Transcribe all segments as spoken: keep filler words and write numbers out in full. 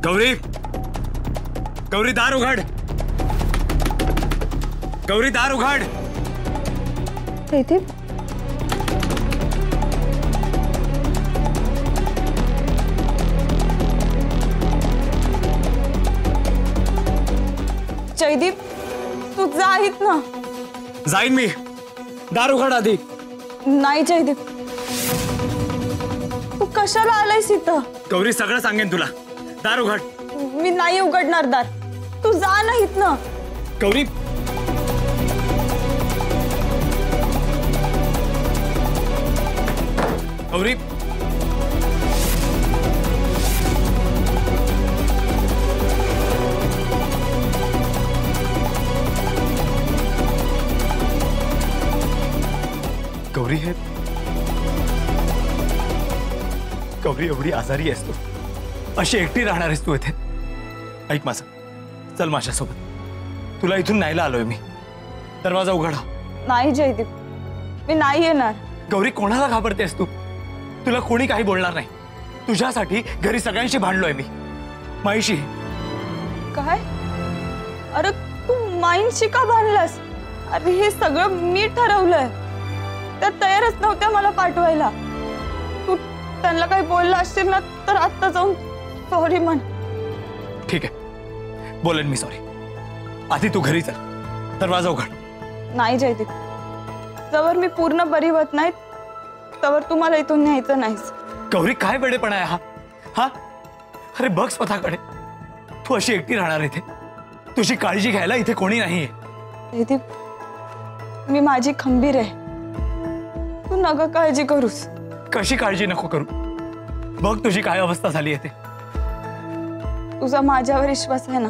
गौरी, गौरी दार उघड, गौरी दार उघड। जयदीप, जयदीप तू जा आहेत ना। जाईन मी, दार उघड आधी। नाही जयदीप, तू कशाला आलायस इथं? गौरी सगळं सांगेन तुला, दार उघड। मी नाही उघडणार दार, तू जा ना इथनं। गौरी, गौरी, गौरी है गौरी, एवढी आजारी आहेस तू, अशी एकटी राहणार आहेस तू इथे? ऐक माझं, चल माझ्यासोबत, तुला इथून न्यायला आलोय मी। दरवाजा उघडा। नाही जयदीप, मी नाही येणार। गौरी, कोणाला घाबरतेस तू? तुला कोणी काही बोलणार नाही। तुझ्यासाठी घरी सगळ्यांशी भांडलोय मी, माईशी। काय? अरे तू माईंशी का भांडलास? अरे हे सगळं मी ठरवलंय, त्या तयारच नव्हत्या मला पाठवायला। तू त्यांना काही बोलला असशील ना तर आत्ता जाऊन सॉरी म्हण। ठीक आहे, बोलेन मी सॉरी। आधी तू घरी चल, दरवाजा उघड। नाही जयदीप, जवळ मी पूर्ण बरी होत नाही तवर तुम्हाला इथून न्यायचं नाहीस। गौरी, काय वेडेपणा आहे हा? हा अरे बघ स्वतःकडे, तू अशी एकटी राहणार इथे, तुझी काळजी घ्यायला इथे कोणी नाहीये। जयदीप, मी माझी खंबीर आहे, तू नका काळजी करूस। कशी काळजी नको करू? बघ तुझी काय अवस्था झाली आहे ते। तुझा माझ्यावर विश्वास आहे ना?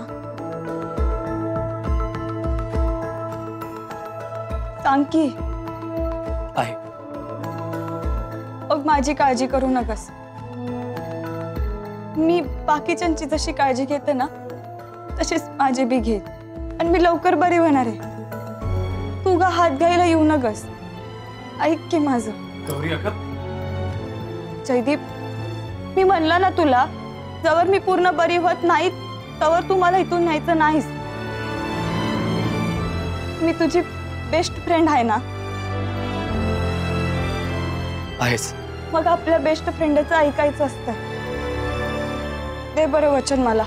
सांग की। आहे। मग माझी काळजी करू नकस। मी बाकीच्यांची जशी काळजी घेते ना तशीच माझी बी घे, आणि मी लवकर बरी होणार आहे। तू गा हात घ्यायला येऊ नकस, ऐक की माझं। गौरी अगं, जयदीप, मी म्हणलं ना तुला, जवळ मी पूर्ण बरी होत नाही तवर तू मला इथून न्यायचं नाहीस। मी तुझी बेस्ट फ्रेंड आहे ना? आहेस। मग आपल्या बेस्ट फ्रेंडचं ऐकायचं असतं। दे बरं वचन मला।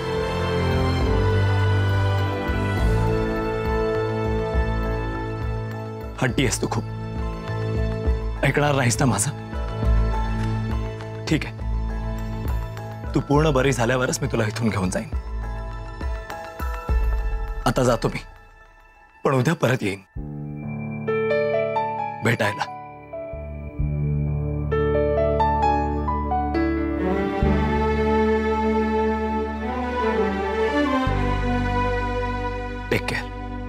हट्टी आहेस तू खूप, ऐकणार नाहीस ना माझं? ठीक आहे, तू पूर्ण बरी झाल्यावरच मी तुला इथून घेऊन जाईन। आता जातो मी, पण उद्या परत येईन भेटायला। Take care.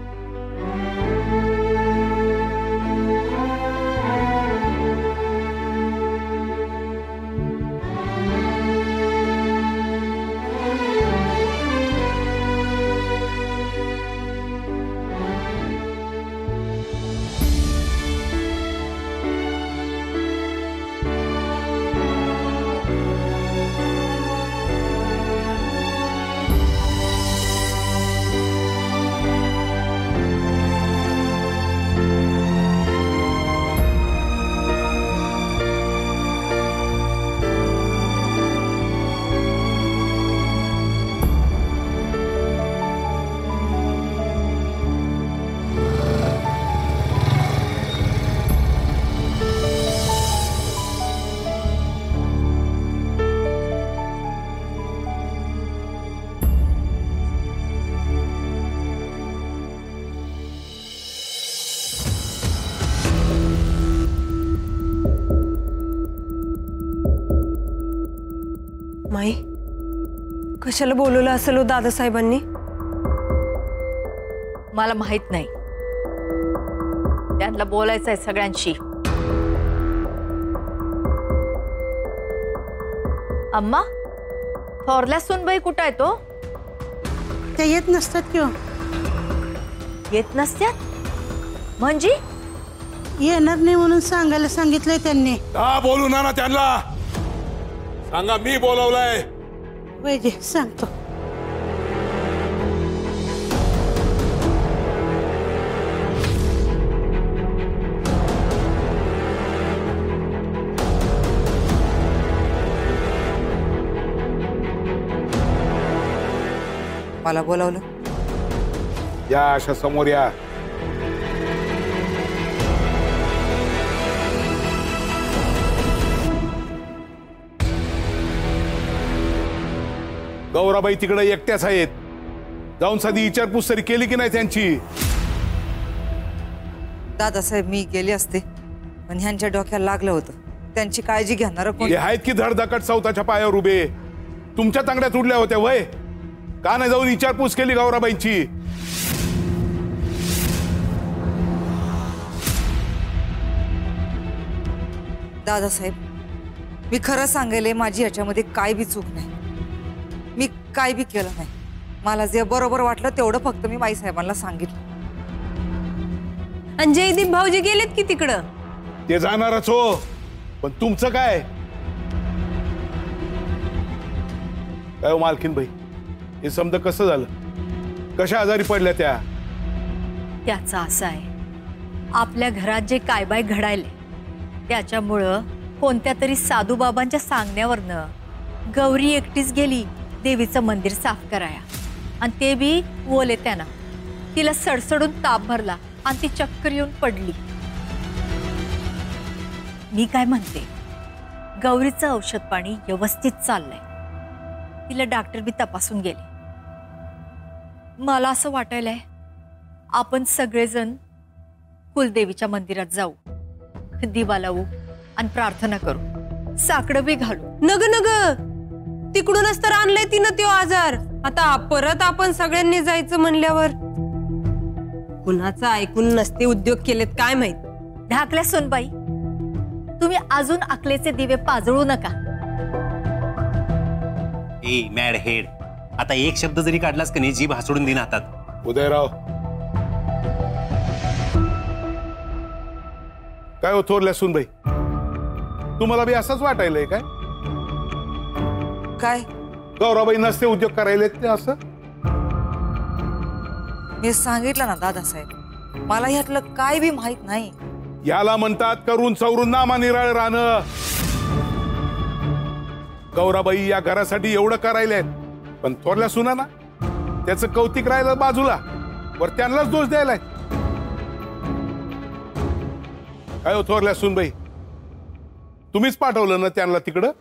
माई, कशाला बोलवलं असेल हो दादासाहेबांनी? मला माहित नाही, त्यांना बोलायचं आहे सगळ्यांशी। अम्मा, थोरल्या सुनबाई कुठं आहे तो? त्या येत नसतात किंवा येत नसत्यात म्हणजे? येणार नाही म्हणून सांगायला सांगितलंय त्यांनी। का बोलू ना ना त्यांना? सांगा मी बोलवलंय, वैजे सांगतो. मला बोलावलं. या अशा समोर या. गौराबाई तिकडे एकट्याच आहेत. जाऊन साधी विचारपूस तरी केली की नाही त्यांची? दादासाहेब मी गेले असते पण ह्यांच्या डोक्याला लागलं होतं. त्यांची काळजी घेणार कोण? हे आहेत की धडधकट चौथाच्या पायावर उभे. तुमच्या तांगड्यात उडल्या होत्या वय. का नाही जाऊन विचारपूस केली गौराबाईंची? दादासाहेब मी खरं सांगेले माझी याच्यामध्ये काय बी चूक नाही. मी काय बी केलं नाही. मला जे बरोबर वाटलं तेवढं फक्त मी माई साहेबांना सांगितलं. आणि जयदीप भाऊजी गेलेत की तिकडं? ते जाणारच हो, पण तुमचं काय? काय हो मालकीन बाई, हे समजा कसं झालं? कशा आजारी पडल्या त्या? त्याचं असं आहे, आपल्या घरात जे काय बाय घडायले त्याच्यामुळं कोणत्या तरी साधूबाबांच्या सांगण्यावरनं गौरी एकटीच गेली देवीचं मंदिर साफ कराया. आणि ते बी ओले त्यानं. तिला सडसडून ताप भरला आणि ती चक्कर येऊन पडली. मी काय म्हणते, गौरीचं औषध पाणी व्यवस्थित चाललंय. तिला डॉक्टर बी तपासून गेले. मला असं वाटायलंय आपण सगळेजण कुलदेवीच्या मंदिरात जाऊ, दिवा लावू आणि प्रार्थना करू, साकडं बी घालू. नग नग तिकडूनच तर आणलंय तिनं तो आजार. आता परत आपण सगळ्यांनी जायचं म्हणल्यावर कुणाचं ऐकून नसते उद्योग केलेत काय माहित. ढाकल्या सोनबाई, तुम्ही अजून अकलेचे दिवे पाजळू नका. ए मॅड हेड, आता एक शब्द जरी काढलास का नाही जीभ हासडून दिन हातात. उदयराव, काय हो थोरल्या सुनबाई, तुम्हाला बी असंच वाटायलंय काय? काय गौराबाई नसते उद्योग करायले ते असं? मी सांगितलं ना दादासाहेब, मला ह्यातलं काय बी माहित नाही. याला म्हणतात करून चौरून नामा निराळ राहणं. गौराबाई या घरासाठी एवढं करायलेत, पण थोरल्या सुना ना त्याचं कौतिक राहिलं बाजूला, वर त्यांनाच दोष द्यायलाय. काय हो थोरल्या सुनबाई, तुम्हीच पाठवलं ना त्यांना तिकडं?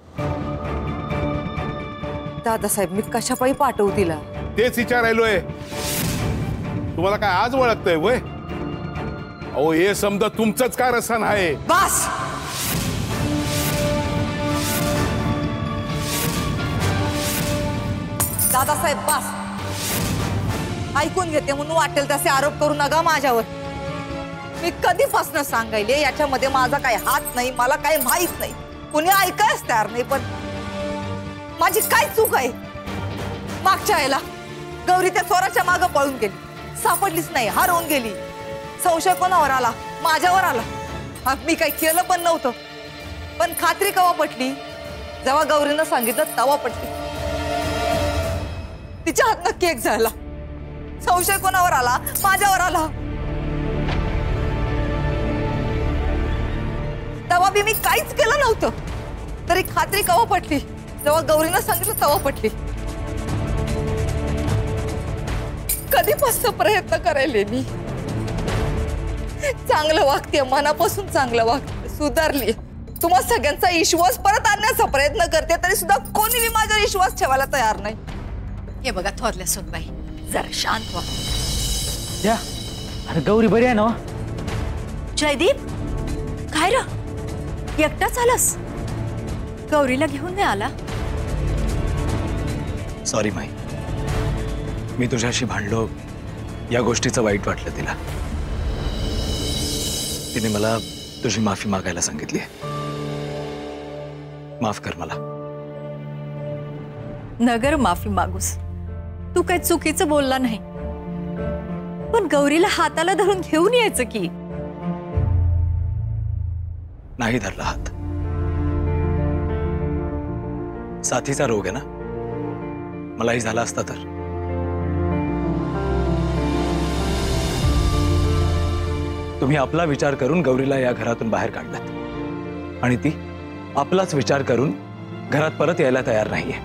दादासाहेब मी कशापायी पाठवू तिला? तेच विचारायलोय. तुम्हाला काय आज ओळखतंय वय? अहो हे समजा तुमचंच कारस्थान आहे. बस दादासाहेब बस. ऐकून घेते म्हणून वाटेल तसे आरोप करू नका माझ्यावर. मी कधीपासून सांगायले याच्यामध्ये माझा काही हात नाही, मला काही माहित नाही. कुणी ऐकायच तयार नाही. पण माझी काय चूक आहे? मागच्या वेळेला गौरी त्या चोराच्या मागे पळून गेली, सापडलीच नाही, हरवून गेली. संशय कोणावर आला? माझ्यावर आला. मग मी काही केलं पण नव्हतं, पण खात्री कवा पटली? जेव्हा गौरीनं सांगितलं तवा पटली. तिच्या हातनं केक झाला. संशय कोणावर आला? माझ्यावर आला. तेव्हा बी मी काहीच केलं नव्हतं, तरी खात्री कवा पटली? जेव्हा गौरीनं सांगितलं तेव्हा पटली. कधीपासून प्रयत्न करायले मी, चांगलं वागते, मनापासून चांगलं वागते, सुधारली. तुम्हा सगळ्यांचा विश्वास परत आणण्याचा प्रयत्न करते, तरी सुद्धा कोणी बी माझ्यावर विश्वास ठेवायला तयार नाही. हे बघा थोरल्या सुनबाई, जरा शांत व्हा. या अरे गौरी बरी आहे ना? जयदीप, काय र एकटाच आलास? गौरीला घेऊन नाही आला? सॉरी माई, मी तुझ्याशी भांडलो, या गोष्टीचं वाईट वाटलं तिला. तिने मला तुझी माफी मागायला सांगितली. माफ कर मला. नगर माफी मागूस, तू काही चुकीचं बोलला नाही, पण गौरीला हाताला धरून घेऊन यायचं की. नाही धरला हात. साथीचा रोग आहे ना, मलाही झाला असता तर. तुम्ही आपला विचार करून गौरीला या घरातून बाहेर काढलात आणि ती आपलाच विचार करून घरात परत यायला तयार नाहीये.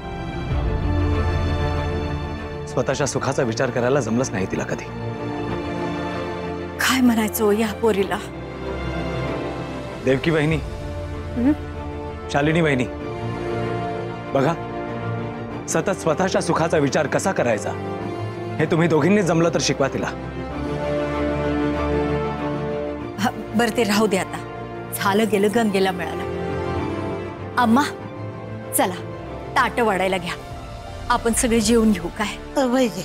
स्वतःच्या सुखाचा विचार करायला जमलंच नाही तिला कधी. काय म्हणायचं या पोरीला? देवकी बहिणी, शालिनी बहिणी, बघा सतत स्वतःच्या सुखाचा विचार कसा करायचा हे तुम्ही दोघींनी जमलं तर शिकवा तिला. बरं ते राहू दे आता. झालं गेलं गंगेला मिळालं. अम्मा चला ताट वाढायला घ्या. आपण सगळे जेवून घेऊ काय? पाहिजे.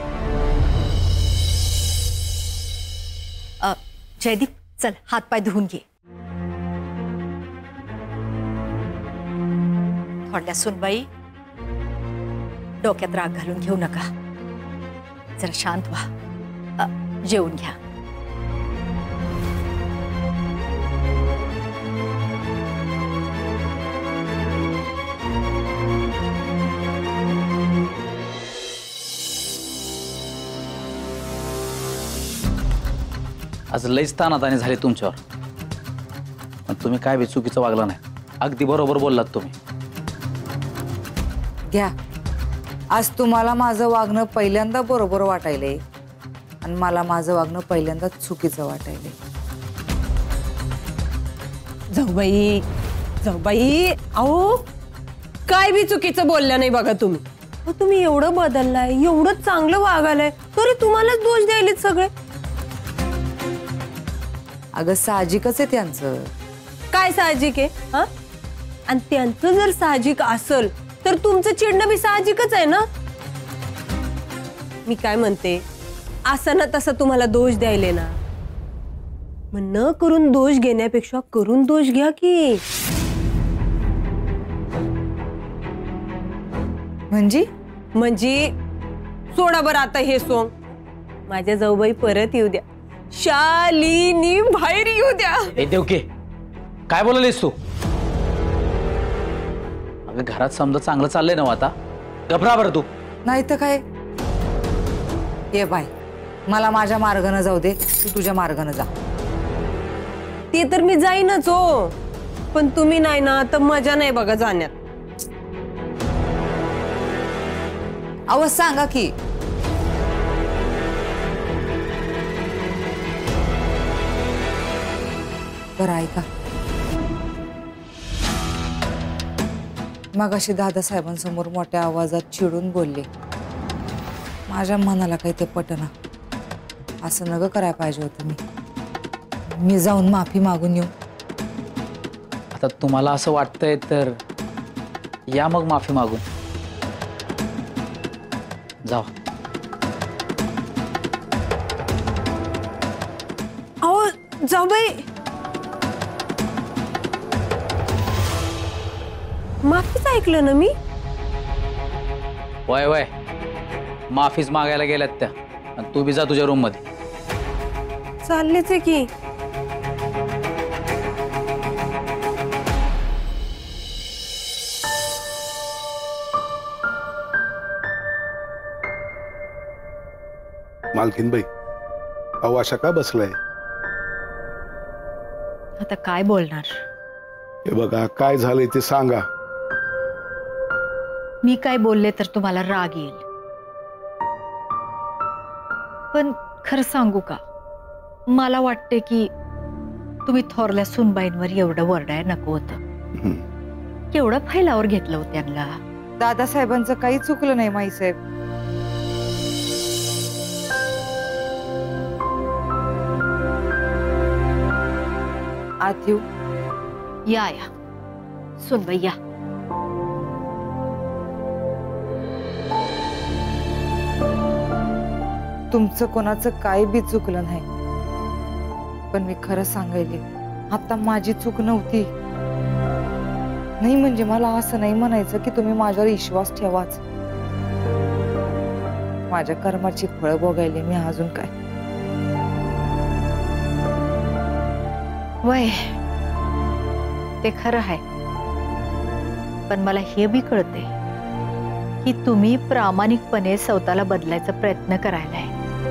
अ, जयदीप चल हातपाय धुवून घे. थोड्या सुनबाई डोक्यात राग घालून घेऊ नका. जरा शांत व्हा. अ, जेवून घ्या. आज लईच तानाताणी झाली तुमच्यावर. पण तुम्ही काय बी चुकीचं वागला नाही. अगदी बरोबर बोललात तुम्ही. घ्या. आज तुम्हाला माझं वागणं पहिल्यांदा बरोबर वाटायलंय आणि मला माझं वागणं पहिल्यांदा चुकीचं वाटायलंय. जाऊबाई, जाऊबाई, अहो काय बी चुकीचं बोलल्या नाही बघा तुम्ही. अहो, तुम्ही एवढं बदललाय, एवढं चांगलं वागायलाय, तरी तुम्हालाच दोष द्यायलेत सगळे. अगं साहजिकच आहे त्यांचं. काय साहजिक आहे हा? आणि त्यांचं जर साहजिक असेल तर तुमचं चिडणं बी साहजिकच आहे ना. मी काय म्हणते, असं ना तसं तुम्हाला दोष द्यायले ना, मग न करून दोष घेण्यापेक्षा करून दोष घ्या की. म्हणजे म्हणजे सोडा बरं आता हे सोंग. माझ्या जाऊबाई परत येऊ द्या. शालिनी बाहेर येऊ द्या. ए देवके, काय बोललेस तू? अगं घरात समजा चांगलं चाललंय ना आता. घबरा बरं तू. नाही तर काय. ये बाय, मला माझ्या मार्गाने जाऊ दे, तू तुझ्या मार्गाने जा. ते तर मी जाईनच हो, पण तुम्ही नाही ना तर मजा नाही बघा जाण्यात. अहो सांगा की. बरं ऐका, मग अशी दादासाहेबांसमोर मोठ्या आवाजात चिडून बोलले. माझ्या मनाला काही ते पटना. असं नग करायला पाहिजे होतं. मी मी जाऊन माफी मागून येऊ. आता तुम्हाला असं वाटतंय तर या मग माफी मागून. जावा. अहो जाऊबाई, माफीच ऐकलं ना मी. वय वय माफीच मागायला गेल्यात त्या. आणि तू बी जा तुझ्या रूम मध्ये. चाललेच आहे की. मालकीनबाई, अहो अशा का बसलाय? आता काय बोलणार? हे बघा काय झालंय ते सांगा. मी काय बोलले तर तुम्हाला राग येईल, पण खरं सांगू का, मला वाटते की तुम्ही थोरल्या सुनबाईंवर एवढं वरडाय नको होतं. केवढं फैलावर घेतलं होतं त्यांना. दादासाहेबांचं काही चुकलं नाही माईसाहेब. आत येऊ? या या सुनबाई या. तुमचं कोणाचं काही बी चुकलं नाही, पण मी खरं सांगायले आता माझी चूक नव्हती. नाही म्हणजे मला असं नाही म्हणायचं की तुम्ही माझ्यावर विश्वास ठेवाच. माझ्या कर्माची फळं भोगायले मी अजून काय. वय ते खरं आहे, पण मला हे बी कळते की तुम्ही प्रामाणिकपणे स्वतःला बदलायचा प्रयत्न करायलाय.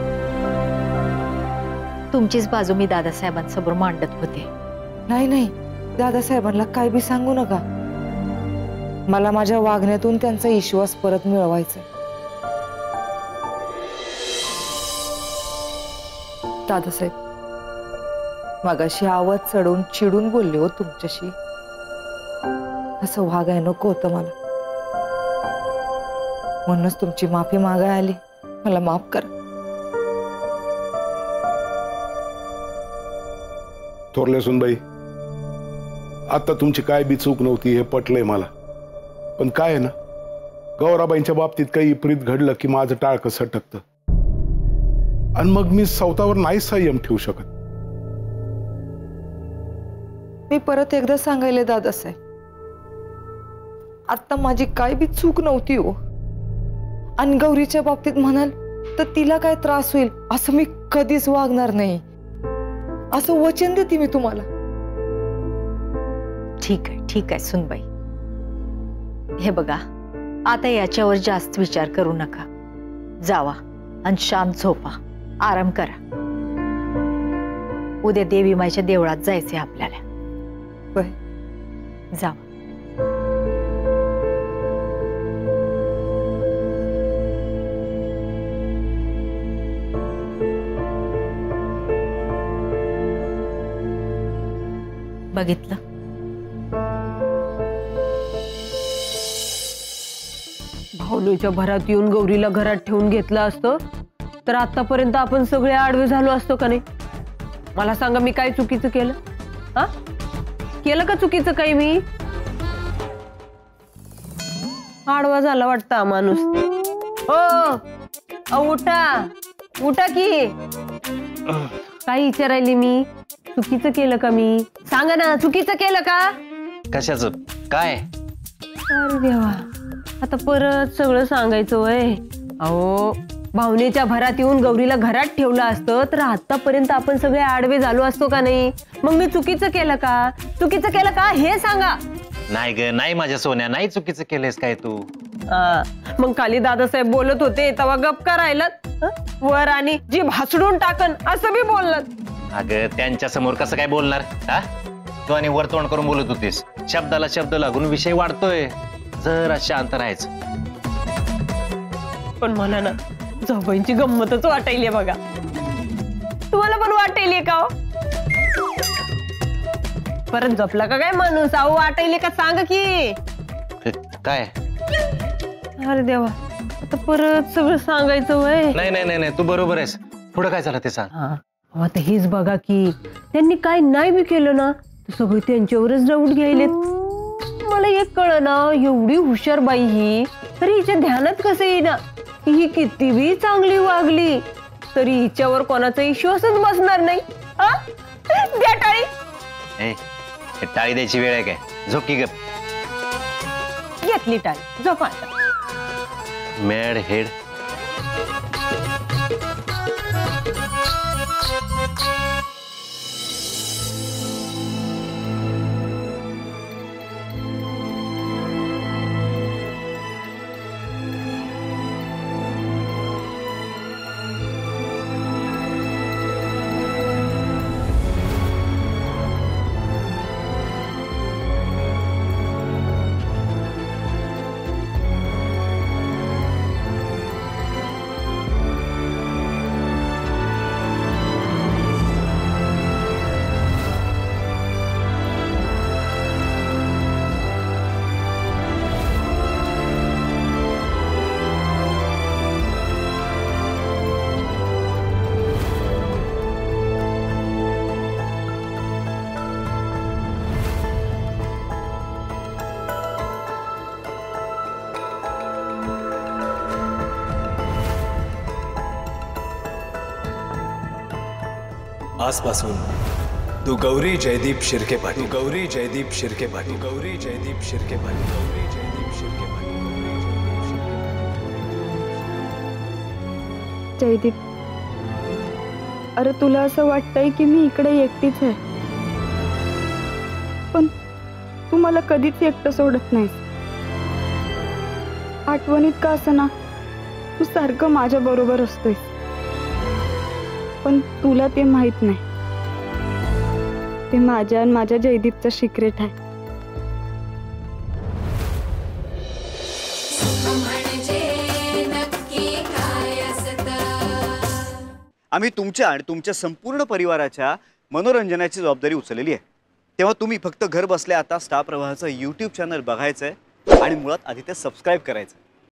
तुमचीच बाजू मी दादासाहेबांसमोर मांडत होते. नाही नाही, दादासाहेबांना काय बी सांगू नका. मला माझ्या वागण्यातून त्यांचा विश्वास परत मिळवायचा. दादासाहेब, मगाशी आवाज चढवून चिडून बोलले हो तुमच्याशी. असं वागाय नको होतं मला, म्हणूनच तुमची माफी मागाय आली. मला माफ करा. थोरल्या सुनबाई, आता तुमची काय बी चूक नव्हती हे पटलंय मला. पण काय आहे ना, गौराबाईंच्या बाबतीत काही विपरीत घडलं की माझं टाळकं सटकतं आणि मग मी स्वतःवर नाही संयम ठेवू शकत. मी परत एकदा सांगायले दादासाहेब, आता माझी काय बी चूक नव्हती हो. आणि गौरीच्या बाबतीत म्हणाल तर तिला काय त्रास होईल असं मी कधीच वागणार नाही, असं वचन देते मी तुम्हाला. ठीक आहे ठीक आहे सुनबाई. हे बघा, आता याच्यावर जास्त विचार करू नका. जावा आणि शांत झोपा, आराम करा. उद्या देवी माईच्या देवळात जायचंय आपल्याला. होय, जावा. बघितलं, भावनेच्या भरात येऊन गौरीला घरात ठेवून घेतलं असतं तर आतापर्यंत आपण सगळे आडवे झालो असतो का नाही? मला सांगा, मी काय चुकीचं केलं? हा, केलं का चुकीचं काही मी? आडवा झाला वाटतं हा माणूस. हो, उठा उठा की. काय विचारायली मी? चुकीचं केलं का मी? सांगा ना, चुकीचं केलं का? कशाचं काय? अरे देवा, आता परत सगळं सांगायचं वय. अहो, भावनेच्या भरात येऊन गौरीला घरात ठेवलं असतं तर आतापर्यंत आपण सगळे आडवे झालो असतो का नाही? मग मी चुकीचं केलं का? चुकीचं केलं का हे सांगा. नाही ग, नाही माझ्या सोन्या, नाही चुकीचं केलंयस काय तू. हा, मग खाली दादासाहेब बोलत होते तेव्हा गप का राहिलात? वर आणि जी भासडून टाकन असं बी बोललात. अगं, त्यांच्या समोर कसं काय बोलणार? हा, तू आणि वर तोंड करून बोलत होतीस. शब्दाला शब्द लागून विषय वाढतोय. जरा शांत राहायचं. पण मला ना जावबाईंची गंमतच वाटायली बघा. तुम्हाला पण वाटायली का? परत झोपला का काय माणूस? अहो, वाटायली का सांग की. काय? अरे देवा, आता परत सगळं सांगायचं वय. नाही नाही नाही, तू बरोबर आहेस. पुढं काय झालं ते सांग. आता हेच बघा की, त्यांनी काय नाही बी केलं ना तर सगळं त्यांच्यावरच डाऊट घ्यायलेत. मला एक कळ ना, एवढी हुशार बाई ही, तरी हिच्या ध्यानात कसं येईना की ही किती बी चांगली वागली तरी हिच्यावर कोणाचा विश्वासच बसणार नाही. द्या टाळी. ए, टाळी द्यायची वेळ आहे काय? झोप की गप. घेतली टाळी, झोपा आता. Mad head. आजपासून तू गौरी जयदीप शिर्के पाटील, गौरी जयदीप शिर्के पाटील, गौरी जयदीप शिर्के पाटील, गौरी जयदीप शिर्के पाटील. जयदीप, अरे तुला असं वाटतंय की मी इकडे एकटीच आहे, पण तू मला कधीच एकटं सोडत नाहीस. आठवणीत का असना तू सारखं माझ्या बरोबर असतोय, पण तुला ते माहित नाही. ते माझ्या आणि माझ्या जयदीपचं सिक्रेट आहे. आम्ही तुमच्या आणि तुमच्या संपूर्ण परिवाराच्या मनोरंजनाची जबाबदारी उचललेली आहे. तेव्हा तुम्ही फक्त घर बसल्या आता स्टार प्रवाहाचं यूट्यूब चॅनल बघायचं आहे आणि मुळात आधी ते सबस्क्राईब करायचं.